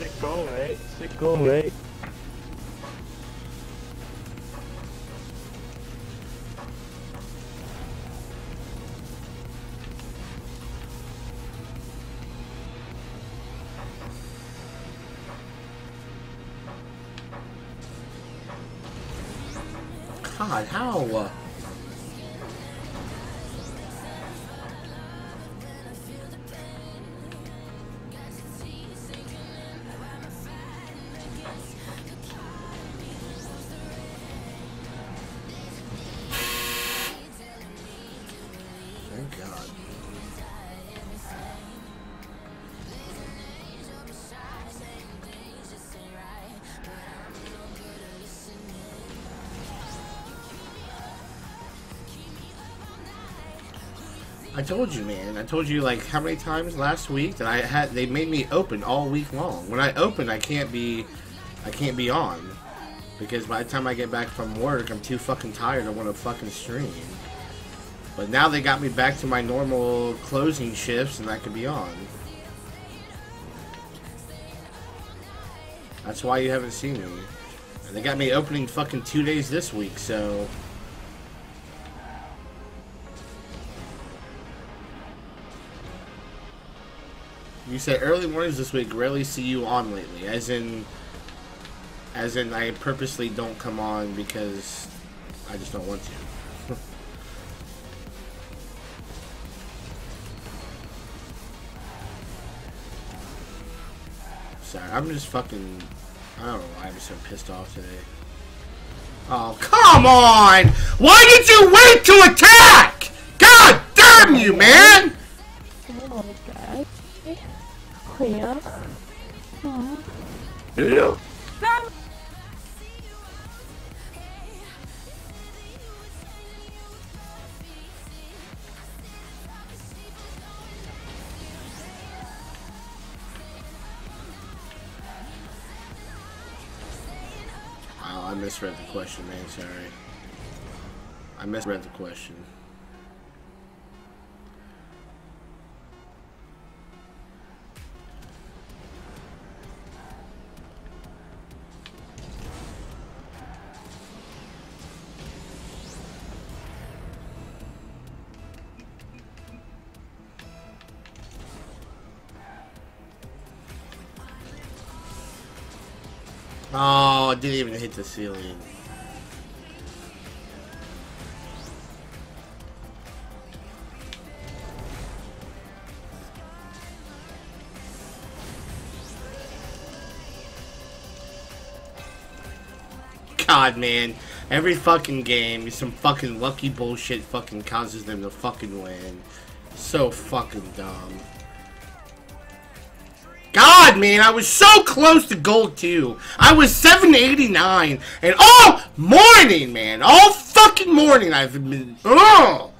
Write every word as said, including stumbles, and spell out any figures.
Sick goal, mate. Sick goal, mate. God, how? Thank God. I told you, man. I told you like how many times last week that I had. They made me open all week long. When I open, I can't be, I can't be on because by the time I get back from work, I'm too fucking tired. I want to fucking stream. But now they got me back to my normal closing shifts, and I can be on. That's why you haven't seen me. And they got me opening fucking two days this week, so. You said early mornings this week, rarely see you on lately. As in, as in I purposely don't come on because I just don't want to. Sorry, I'm just fucking, I don't know why I'm so pissed off today. Oh, come on! Why did you wait to attack? God damn you, man! Oh, God. Yeah. Oh. Yeah. Oh, I misread the question, man. Sorry. I misread the question. Oh, it didn't even hit the ceiling. God, man. Every fucking game, some fucking lucky bullshit fucking causes them to fucking win. So fucking dumb. God, man, I was so close to gold two. I was seven eighty-nine, and all morning, man, all fucking morning I've been, ugh.